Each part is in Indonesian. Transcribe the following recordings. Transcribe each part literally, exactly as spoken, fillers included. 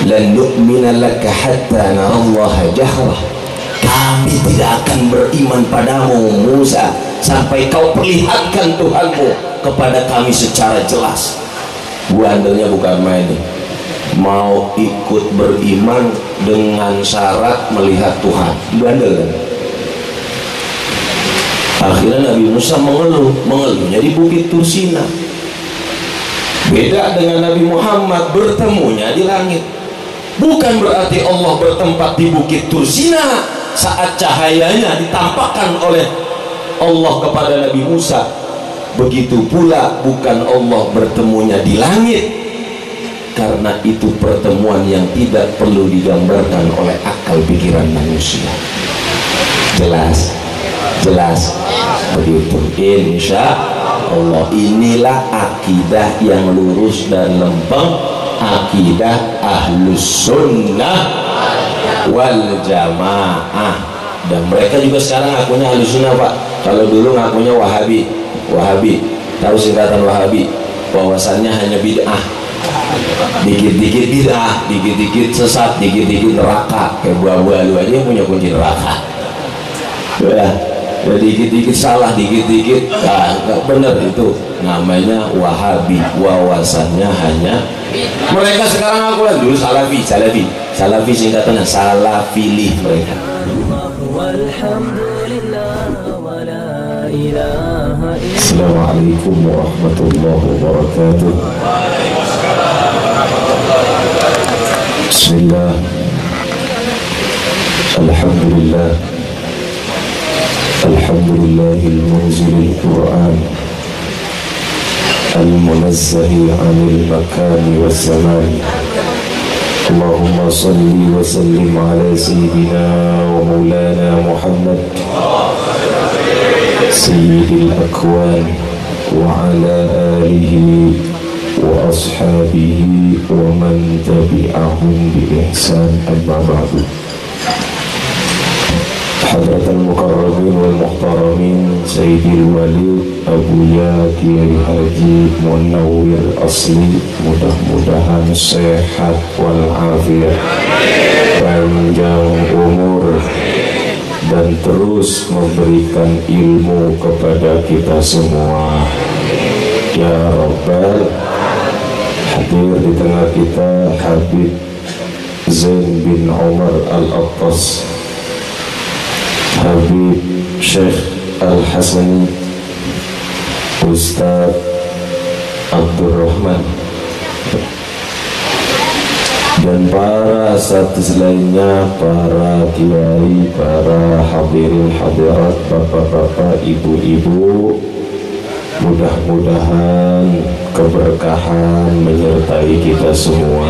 lan nu'mina laka hatta narallaha jahrah, kami tidak akan beriman padamu Musa sampai kau perlihatkan Tuhanmu kepada kami secara jelas. Bandelnya bukan main nih, mau ikut beriman dengan syarat melihat Tuhan, bandel kan? Akhirnya Nabi Musa mengeluh, mengeluhnya di Bukit Tursina. Beda dengan Nabi Muhammad, bertemunya di langit. Bukan berarti Allah bertempat di Bukit Tursina saat cahayanya ditampakkan oleh Allah kepada Nabi Musa. Begitu pula bukan Allah bertemunya di langit, karena itu pertemuan yang tidak perlu digambarkan oleh akal pikiran manusia. Jelas? Jelas? Begitu. Insya Allah, inilah akidah yang lurus dan lempeng, akidah Ahlus Sunnah wal Jamaah. Dan mereka juga sekarang ngakunya Ahlus Sunnah, Pak. Kalau dulu ngakunya Wahabi. Wahabi, tahu singkatan Wahabi? Bahwasannya hanya bid'ah, dikit-dikit bid'ah, dikit-dikit sesat, dikit-dikit neraka. Kayak buah-buah lu aja punya kunci neraka. Ya, ya dikit-dikit salah, dikit-dikit nah, nggak benar. Itu namanya Wahabi, wawasannya hanya. Mereka sekarang aku lihat dulu Salafi, Salafi, Salafi singkatannya Salafilih mereka. Assalamualaikum warahmatullahi wabarakatuh. Bismillah, alhamdulillah, alhamdulillahil munzilil Qur'an, al-munazzahi 'anil makani was zamani. Allahumma salli wa sallim ala sayyidina wa maulana Muhammad sayyidil akwan wa ala alihi wa ashabihi wa man tabi'ahum bi ihsan, amma ba'du. Hadratal mukarramin wal muhtaramin, Sayyidil Walid Abuya Kiai Haji Munawwir Asli, mudah-mudahan sehat walafiat, panjang umur, dan terus memberikan ilmu kepada kita semua ya Rabbal. Hadir di tengah kita Habib Zain bin Umar Al-Attas, Habib Syekh Al-Hasani, Ustaz Abdul Rahman, dan para satis lainnya, para kiai, para hadirin hadirat, bapak-bapak, ibu-ibu. Mudah-mudahan keberkahan menyertai kita semua.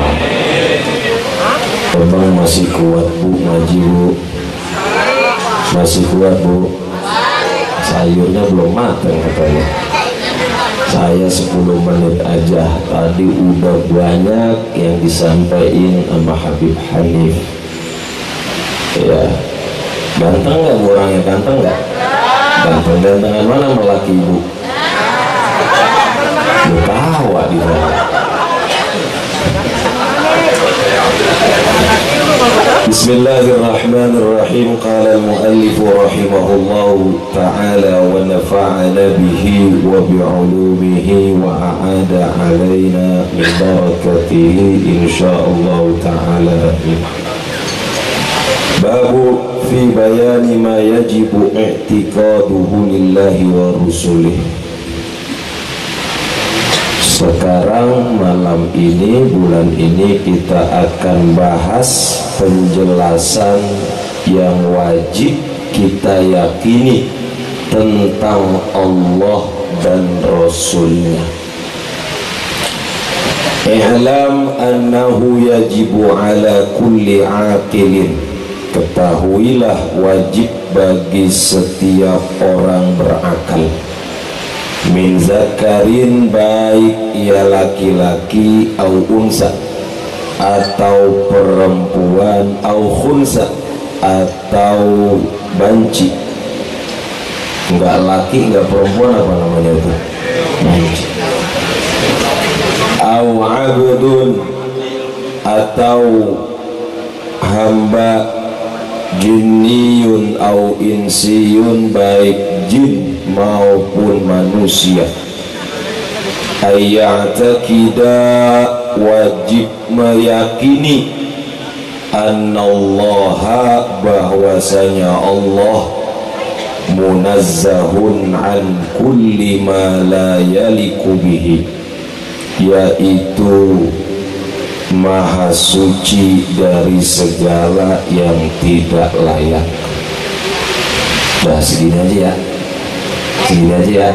Emang masih kuat Bu ngaji Bu? Masih kuat Bu? Sayurnya belum matang katanya. Saya sepuluh menit aja tadi udah banyak yang disampaikan sama Habib Hanif. Ya, ganteng nggak Bu orangnya? Ganteng nggak? Ganteng-gantengan mana melaki Bu? Ketawa di sana. Bismillahirrahmanirrahim. Qala al-muallif rahimahullahu ta'ala wa nafa'ana bihi wa bi'ulumihi wa a'ada alaina min barakatihi insyaallah ta'ala. Babu fi bayani ma yajibu i'tiqaduhu lillahi wa rusulihi. Sekarang malam ini, bulan ini kita akan bahas penjelasan yang wajib kita yakini tentang Allah dan Rasulnya. I'lam annahu yajibu ala kulli aqilin. Ketahuilah wajib bagi setiap orang berakal. Min zakarin, baik ia laki-laki, au unsa atau perempuan, au khunsa atau banci. Enggak laki enggak perempuan, apa namanya itu? Banci. Au abdun atau hamba jinniyun au insiyun, baik jin maupun manusia, ayya'taqida, wajib meyakini, annallaha, bahwasanya Allah, munazzahun an kulli ma la yaliku bihi, yaitu maha suci dari segala yang tidak layak. Nah, segini aja ya, segini aja ya.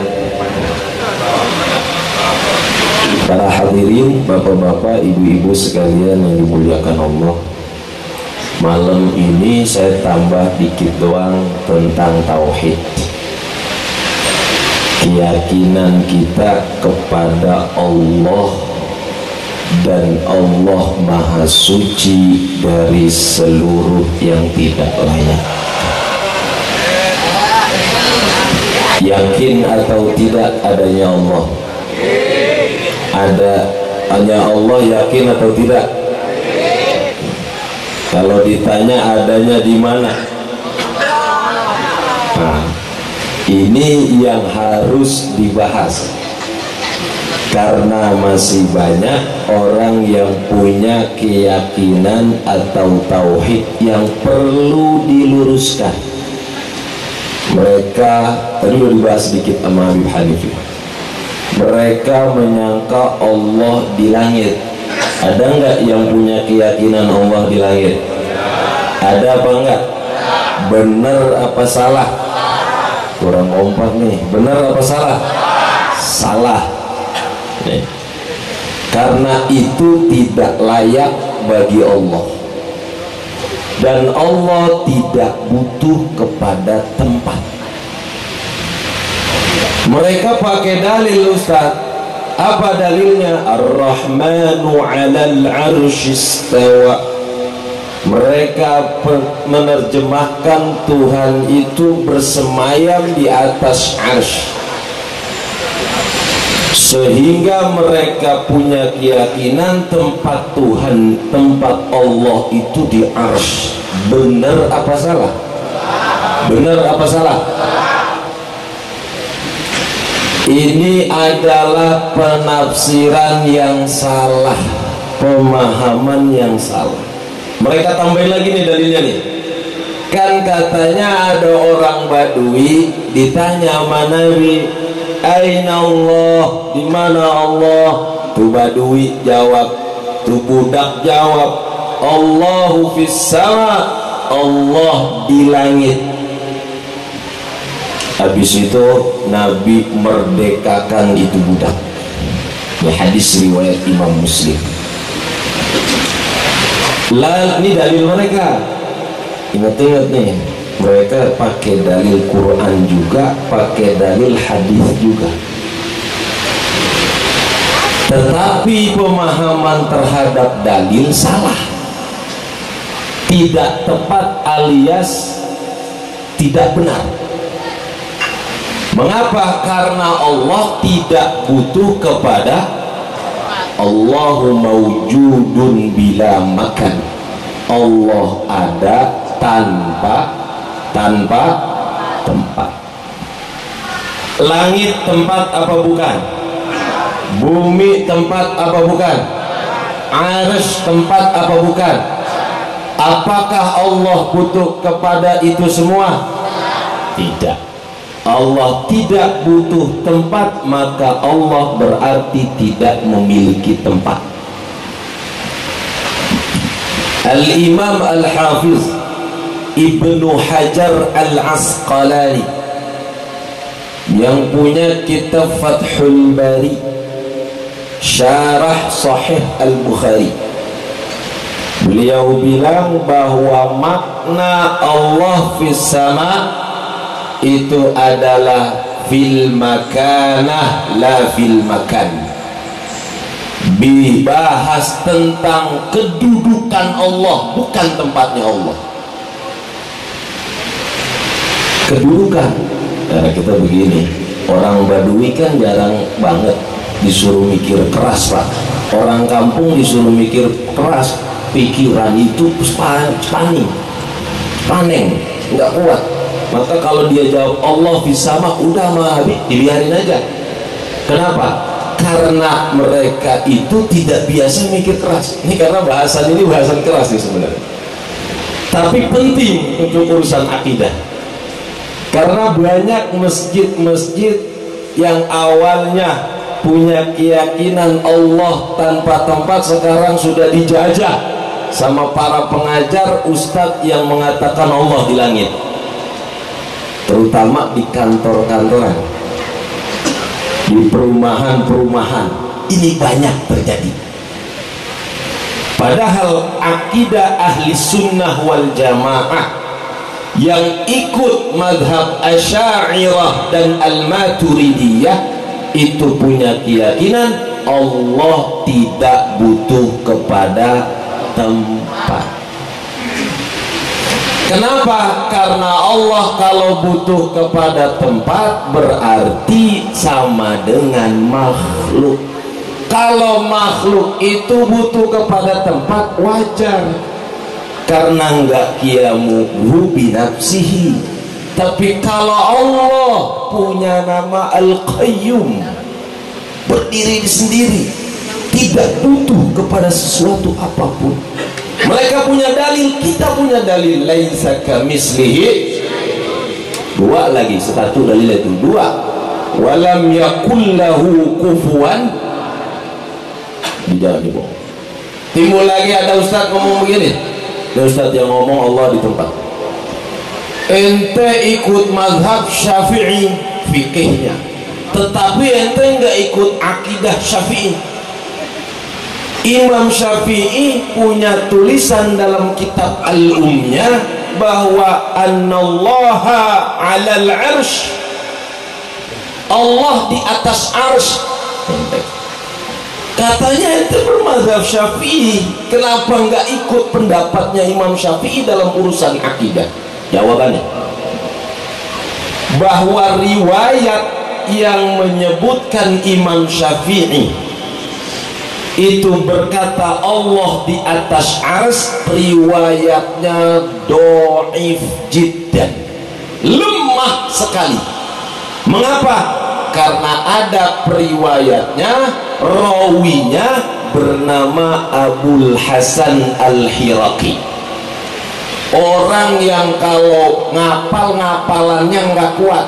Para hadirin, bapak-bapak, ibu-ibu sekalian yang dimuliakan Allah, malam ini saya tambah dikit doang tentang tauhid, keyakinan kita kepada Allah, dan Allah maha suci dari seluruh yang tidak layak. Yakin atau tidak adanya Allah? Ada, hanya Allah, yakin atau tidak? Kalau ditanya adanya di mana? Nah, ini yang harus dibahas, karena masih banyak orang yang punya keyakinan atau tauhid yang perlu diluruskan. Mereka tadi udah dibahas sedikit sama Habib Hanifah. Mereka menyangka Allah di langit. Ada nggak yang punya keyakinan Allah di langit? Ada apa enggak? Benar apa salah? Kurang kompak nih. Benar apa salah? Salah. Nih. Karena itu tidak layak bagi Allah, dan Allah tidak butuh kepada tempat. Mereka pakai dalil, Ustaz. Apa dalilnya? Ar-Rahmanu 'alal 'arsy istawa. Mereka menerjemahkan Tuhan itu bersemayam di atas arsy, sehingga mereka punya keyakinan tempat Tuhan, tempat Allah itu di arsy. Benar apa salah? Benar apa salah? Ini adalah penafsiran yang salah, pemahaman yang salah. Mereka tambahin lagi nih dalilnya nih. Kan katanya ada orang Badui ditanya sama Nabi, aina Allah, di mana Allah? Tu Badui jawab, tu budak jawab, Allahu fis sama, Allah di langit. Habis itu Nabi merdekakan itu budak. Ini hadis riwayat Imam Muslim. Lah, ini dalil mereka. Ingat-ingat nih, mereka pakai dalil Quran juga, pakai dalil hadis juga. Tetapi pemahaman terhadap dalil salah, tidak tepat alias tidak benar. Mengapa? Karena Allah tidak butuh kepada, Allahu mawjudun bila makan. Allah ada tanpa tanpa tempat. Langit tempat apa bukan? Bumi tempat apa bukan? Arsy tempat apa bukan? Apakah Allah butuh kepada itu semua? Tidak. Allah tidak butuh tempat, maka Allah berarti tidak memiliki tempat. Al-Imam Al-Hafiz Ibnu Hajar Al-Asqalani yang punya kitab Fathul Bari, syarah Sahih Al-Bukhari, beliau bilang bahwa makna Allah fis sama itu adalah fil makanah la fil makan. Dibahas tentang kedudukan Allah, bukan tempatnya Allah. Kedudukan. Nah, kita begini, orang Badui kan jarang banget disuruh mikir keras, Pak. Orang kampung disuruh mikir keras, pikiran itu paning, paning, nggak kuat. Maka kalau dia jawab Allah fisama, udah mah habis, dibiarin aja. Kenapa? Karena mereka itu tidak biasa mikir keras. Ini karena bahasan ini bahasan keras nih sebenarnya. Tapi penting untuk urusan akidah. Karena banyak masjid-masjid yang awalnya punya keyakinan Allah tanpa tempat, sekarang sudah dijajah sama para pengajar ustadz yang mengatakan Allah di langit. Terutama di kantor-kantoran, di perumahan-perumahan, ini banyak terjadi. Padahal akidah ahli sunnah wal jamaah yang ikut madhab Asy'ariyah dan Al-Maturidiyah itu punya keyakinan Allah tidak butuh kepada tempat. Kenapa? Karena Allah kalau butuh kepada tempat berarti sama dengan makhluk. Kalau makhluk itu butuh kepada tempat, wajar, karena enggak qiyamuhu binafsihi. Tapi kalau Allah punya nama Al-Qayyum, berdiri sendiri, tidak butuh kepada sesuatu apapun. Mereka punya dalil, kita punya dalil. Laisa kamislihi, dua lagi, satu dalil itu dua. Walam yakul lahu kufuwan, jangan dibohong. Timbul lagi ada ustaz ngomong begini, ada ustaz yang ngomong Allah di tempat. Ente ikut mazhab Syafi'i fikihnya, tetapi ente nggak ikut akidah Syafi'i. Imam Syafi'i punya tulisan dalam kitab Al-Ummnya bahwa Annallaha 'alal 'arsy, Allah di atas arsy. Katanya ente bermazhab Syafi'i, kenapa nggak ikut pendapatnya Imam Syafi'i dalam urusan akidah? Jawabannya bahwa riwayat yang menyebutkan Imam Syafi'i itu berkata Allah di atas ars, riwayatnya dhaif jiddan, lemah sekali. Mengapa? Karena ada periwayatnya, rawinya bernama Abul Hasan Al-Hiraqi, orang yang kalau ngapal-ngapalannya nggak kuat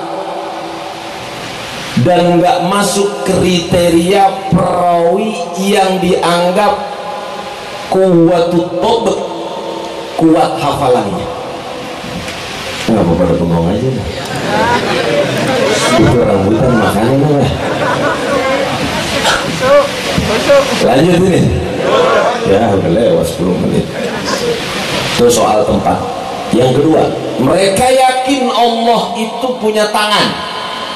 dan nggak masuk kriteria perawi yang dianggap kuwatut tobek, kuat hafalannya. Nggak apa pada bengong aja lah. Itu rambutan makannya lah. Lanjut ini. Ya udah lewat sepuluh menit. Itu soal tempat. Yang kedua, mereka yakin Allah itu punya tangan.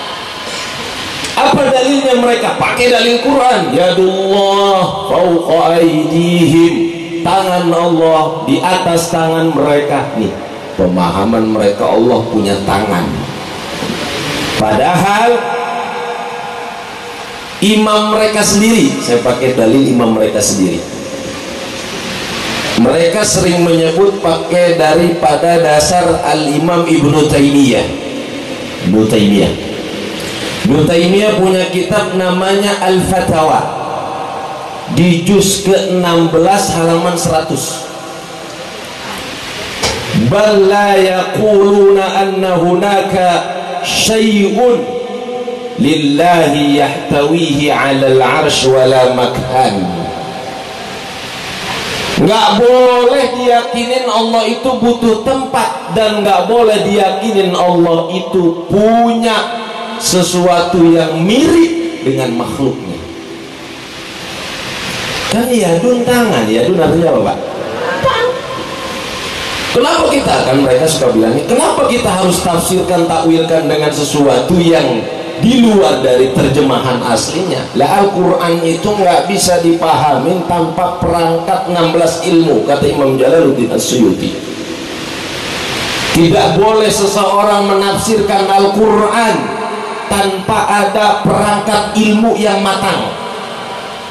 Apa dalilnya mereka? Pakai dalil Quran. Yadullah fawqa aydihim, tangan Allah di atas tangan mereka. Nih, pemahaman mereka Allah punya tangan. Padahal imam mereka sendiri, saya pakai dalil imam mereka sendiri, mereka sering menyebut pakai daripada dasar Al-Imam Ibnu Taimiyah. Ibnu Taimiyah Ibnu Taimiyah punya kitab namanya Al-Fatawa, di juz ke enam belas halaman seratus. Bal la yaquluna anna hunaka syai'un lillahi yahtawihi 'alal 'arsy wala makhan. Nggak boleh diyakinin Allah itu butuh tempat, dan nggak boleh diyakinin Allah itu punya sesuatu yang mirip dengan makhluknya. Kan yadun tangan, yadun artinya apa Pak? Kenapa kita, kan mereka suka bilangnya, kenapa kita harus tafsirkan, takwilkan dengan sesuatu yang di luar dari terjemahan aslinya? Lah Al-Quran itu nggak bisa dipahamin tanpa perangkat enam belas ilmu, kata Imam Jalaluddin As-Suyuti. Tidak boleh seseorang menafsirkan Al-Quran tanpa ada perangkat ilmu yang matang.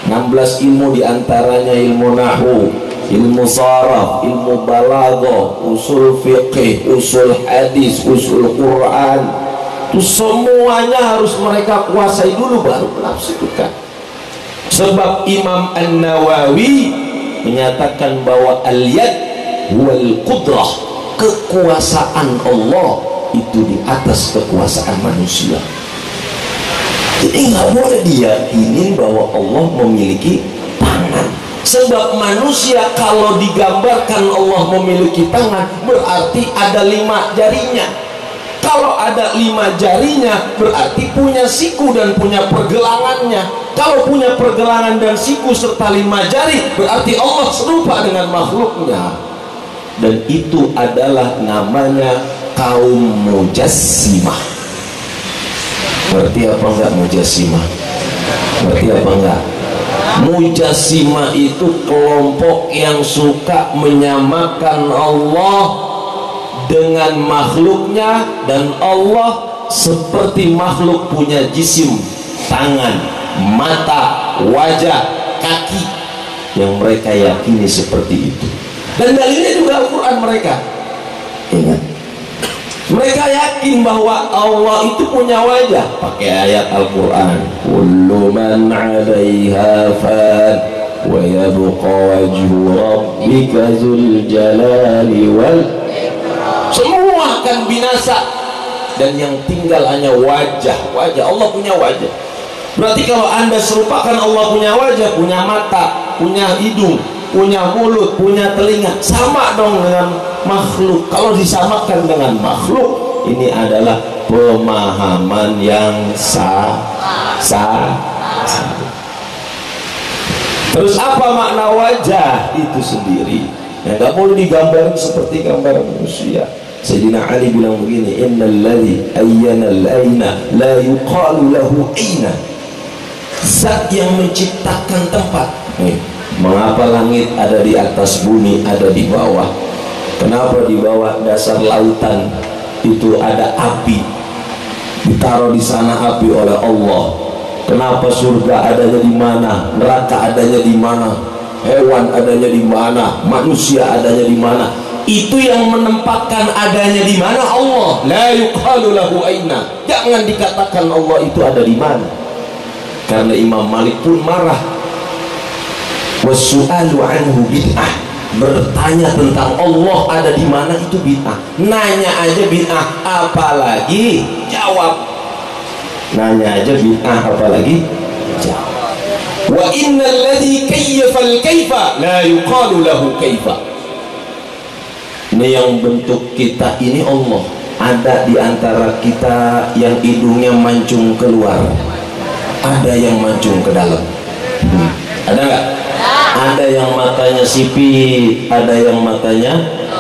enam belas ilmu diantaranya ilmu nahwu, ilmu saraf, ilmu balaghah, usul fiqih, usul hadis, usul Quran. Itu semuanya harus mereka kuasai dulu baru menafsirkan. Sebab Imam An-Nawawi menyatakan bahwa al-yad wal qudrah, kekuasaan Allah itu di atas kekuasaan manusia. Jadi nggak boleh diyakinin bahwa Allah memiliki tangan. Sebab manusia kalau digambarkan Allah memiliki tangan, berarti ada lima jarinya. Kalau ada lima jarinya, berarti punya siku dan punya pergelangannya. Kalau punya pergelangan dan siku serta lima jari, berarti Allah serupa dengan makhluknya. Dan itu adalah namanya kaum mujassimah. Berarti apa enggak mujassimah? Berarti apa enggak? Mujassimah itu kelompok yang suka menyamakan Allah dengan makhluknya, dan Allah seperti makhluk punya jisim, tangan, mata, wajah, kaki, yang mereka yakini seperti itu. Dan dalilnya juga Al-Quran mereka. Ingat, mereka yakin bahwa Allah itu punya wajah pakai ayat Al-Quran, kullu man 'alaiha fan wa yabqa wajhu rabbika dzul jalali wal ikram. Semua akan binasa dan yang tinggal hanya wajah. Wajah Allah punya wajah. Berarti kalau Anda serupakan Allah punya wajah, punya mata, punya hidung, punya mulut, punya telinga, sama dong dengan makhluk. Kalau disamakan dengan makhluk, ini adalah pemahaman yang sah sah. Terus apa makna wajah itu sendiri? Ya, nggak boleh digambarkan seperti gambar manusia. Sayyidina Ali bilang begini, innal ladzi ayyana al-aina la yuqalu lahu aina. Zat yang menciptakan tempat. Nih, mengapa langit ada di atas, bumi ada di bawah? Kenapa di bawah dasar lautan itu ada api, ditaruh di sana api oleh Allah? Kenapa surga adanya di mana, neraka adanya di mana, hewan adanya di mana, manusia adanya di mana? Itu yang menempatkan adanya di mana Allah. La yuqalu lahu aina. Jangan dikatakan Allah itu ada di mana. Karena Imam Malik pun marah. Wasu'alu anhu bid'ah. Bertanya tentang Allah ada di mana itu bid'ah. Nanya aja bid'ah, apalagi jawab. Nanya aja bid'ah, apalagi jawab. Wa innal ladzi kayyafa al-kayfa la yuqalu lahu kayfa. Ini yang bentuk kita ini Allah. Ada di antara kita yang hidungnya mancung keluar, ada yang mancung ke dalam. Hmm. Ada nggak? Ada yang matanya sipit, ada yang matanya,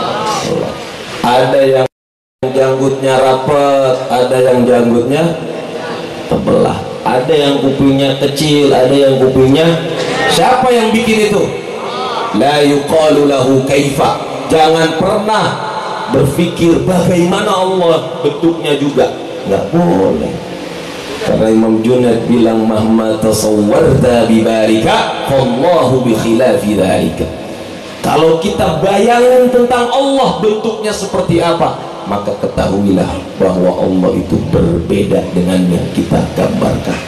ada yang janggutnya rapet, ada yang janggutnya terbelah, ada yang kupingnya kecil, ada yang kupingnya. Siapa yang bikin itu? La yuqalu lahu kaifa. Jangan pernah berpikir bagaimana Allah bentuknya juga, nggak boleh. Karena Imam Junaid bilang mahma tasawwarta bibarika fallahu bi khilafi dzalika. Kalau kita bayangin tentang Allah bentuknya seperti apa, maka ketahuilah bahwa Allah itu berbeda dengan yang kita gambarkan.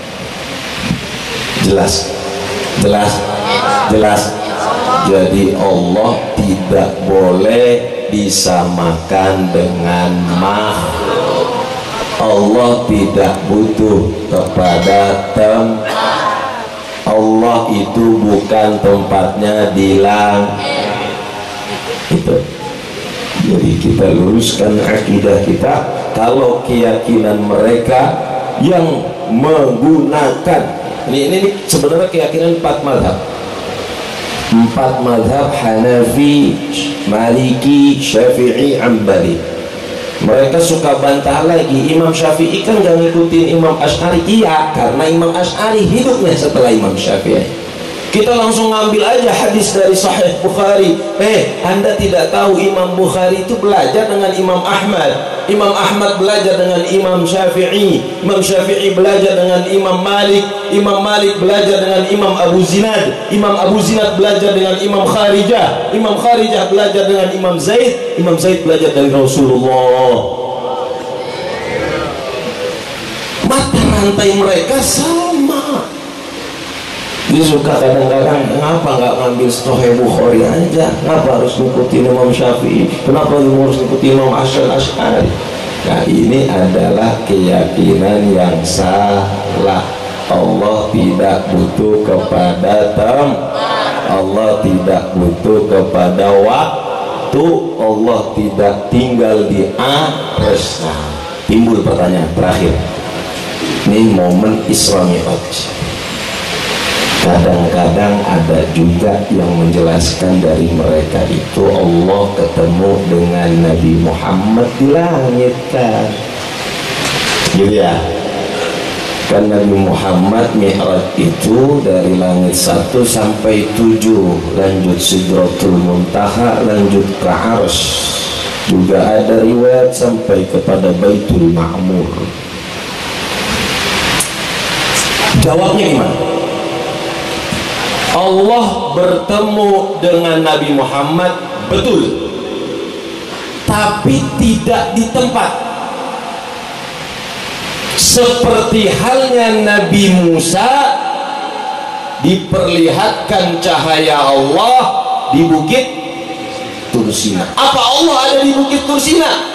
Jelas? Jelas? Jelas? Jadi Allah tidak boleh disamakan dengan makhluk. Allah tidak butuh kepada tempat. Allah itu bukan tempatnya di langit. Itu. Jadi kita luruskan akidah kita. Kalau keyakinan mereka yang menggunakan ini, ini, ini sebenarnya keyakinan empat mazhab. Empat mazhab Hanafi, Maliki, Syafi'i, Ambali. Mereka suka bantah lagi, Imam Syafi'i kan gak ngikutin Imam Asy'ari. Iya, karena Imam Asy'ari hidupnya setelah Imam Syafi'i. Kita langsung ngambil aja hadis dari Sahih Bukhari. Eh, Anda tidak tahu Imam Bukhari itu belajar dengan Imam Ahmad. Imam Ahmad belajar dengan Imam Syafi'i, Imam Syafi'i belajar dengan Imam Malik, Imam Malik belajar dengan Imam Abu Zinad, Imam Abu Zinad belajar dengan Imam Kharijah, Imam Kharijah belajar dengan Imam Zaid, Imam Zaid belajar dari Rasulullah. Mata rantai mereka sama. Dia suka kadang-kadang, kenapa nggak ngambil Sahih Bukhari aja? Kenapa harus ngikutin Imam Syafi'i? Kenapa harus ngikutin Imam Hasan Asy'ari? Nah, ini adalah keyakinan yang salah. Allah tidak butuh kepada tem, Allah tidak butuh kepada waktu, Allah tidak tinggal di arsy. Nah, timbul pertanyaan terakhir. Ini momen Isra Mi'raj. Kadang-kadang ada juga yang menjelaskan dari mereka itu Allah ketemu dengan Nabi Muhammad di langit kan, gitu ya. Kan Nabi Muhammad Mi'raj itu dari langit satu sampai tujuh, lanjut Sidratul Muntaha, lanjut ke Arsy. Juga ada riwayat sampai kepada Baitul Ma'mur. Jawabnya gimana? Allah bertemu dengan Nabi Muhammad betul, tapi tidak di tempat. Seperti halnya Nabi Musa diperlihatkan cahaya Allah di Bukit Tursina. Apa Allah ada di Bukit Tursina?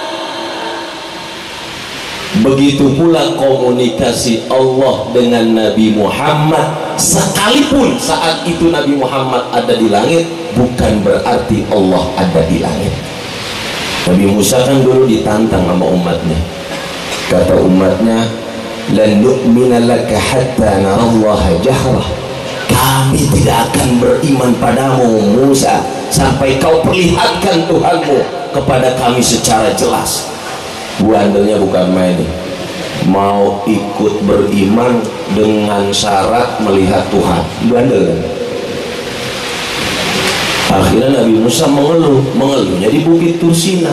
Begitu pula komunikasi Allah dengan Nabi Muhammad, sekalipun saat itu Nabi Muhammad ada di langit, bukan berarti Allah ada di langit. Nabi Musa kan dulu ditantang sama umatnya. Kata umatnya, lan nu'mina laka hatta narallaha jahrah. Kami tidak akan beriman padamu Musa sampai kau perlihatkan Tuhanmu kepada kami secara jelas. Bandelnya bukan main nih. Mau ikut beriman dengan syarat melihat Tuhan, bandel kan? Akhirnya Nabi Musa mengeluh, mengeluhnya di Bukit Tursina.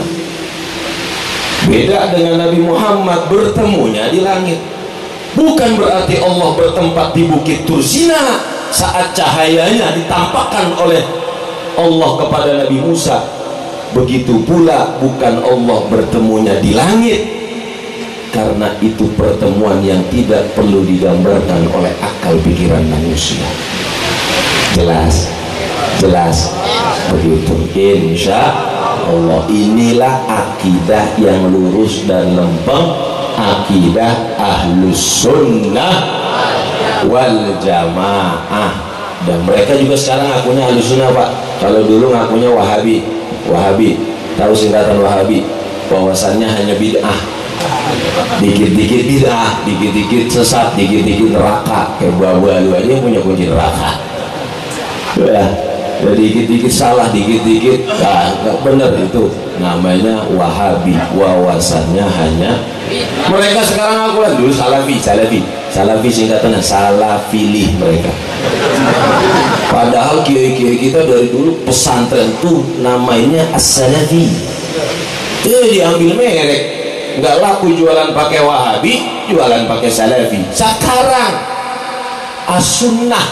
Beda dengan Nabi Muhammad, bertemunya di langit. Bukan berarti Allah bertempat di Bukit Tursina saat cahayanya ditampakkan oleh Allah kepada Nabi Musa. Begitu pula bukan Allah bertemunya di langit, karena itu pertemuan yang tidak perlu digambarkan oleh akal pikiran manusia. Jelas? Jelas? Begitu. Insya Allah, inilah akidah yang lurus dan lempeng, akidah Ahlus Sunnah wal Jamaah. Dan mereka juga sekarang ngakunya Ahlus Sunnah, Pak. Kalau dulu ngakunya Wahabi. Wahabi, tahu singkatan Wahabi? Bahwasannya hanya bid'ah, dikit-dikit bid'ah, dikit-dikit sesat, dikit-dikit neraka. Kayak buah-buah lu aja yang punya kunci neraka. Ya, ya dikit-dikit salah, dikit-dikit nah, nggak benar itu. Namanya Wahabi, wawasannya hanya. Mereka sekarang aku lihat dulu Salafi, Salafi, Salafi singkatannya Salafilih mereka. Padahal kiai-kiai kita dari dulu pesantren tuh namanya As-Salafi. Itu diambil merek, nggak laku jualan pakai Wahabi, jualan pakai Salafi. Sekarang As-Sunnah.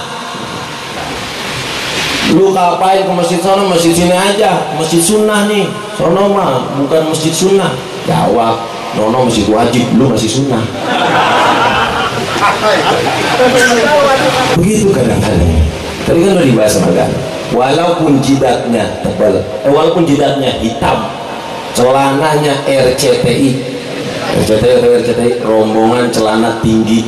Lu ngapain ke masjid sana, masjid sini aja, masjid sunnah nih. Sono mah bukan masjid sunnah. Jawab, nono masjid wajib, lu masih sunnah. Begitu kadang-kadang. Tadi kan udah dibahas sama kan. Walaupun jidatnya tebal, eh, walaupun jidatnya hitam, celananya R C T I, R C T I atau R C T I, rombongan celana tinggi,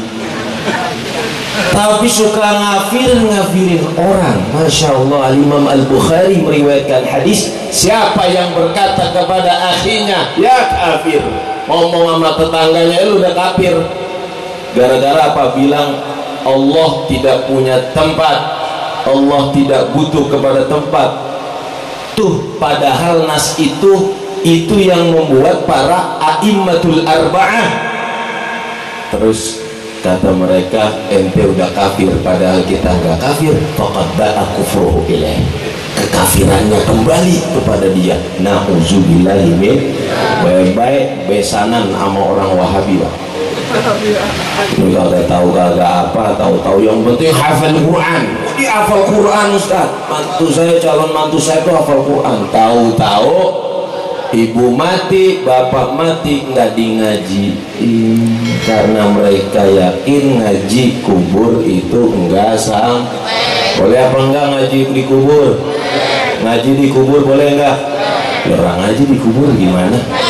tapi suka ngafir-ngafirin orang. Masya Allah, Imam Al-Bukhari meriwayatkan hadis, siapa yang berkata kepada akhinya ya kafir, ngomong sama tetangganya lu udah kafir. Gara-gara apa? Bilang Allah tidak punya tempat, Allah tidak butuh kepada tempat. Tuh, padahal nas itu itu yang membuat para a'immatul arba'ah. Terus kata mereka, ente udah kafir, padahal kita nggak kafir. Faqad ba'a kufruhu ilaih. kekafirannya kembali kepada dia. Nauzubillahi min baik-baik besanan sama orang Wahabi lah. Ini kagak tahu kagak apa, tahu-tahu yang penting hafal Quran. Dia hafal Quran Ustaz. Mantu saya, calon mantu saya itu hafal Quran. Tahu-tahu ibu mati, bapak mati nggak di ngajiin karena mereka yakin ngaji kubur itu enggak sampai. Boleh apa enggak ngaji di kubur? Ngaji di kubur boleh enggak? Orang ngaji di kubur gimana?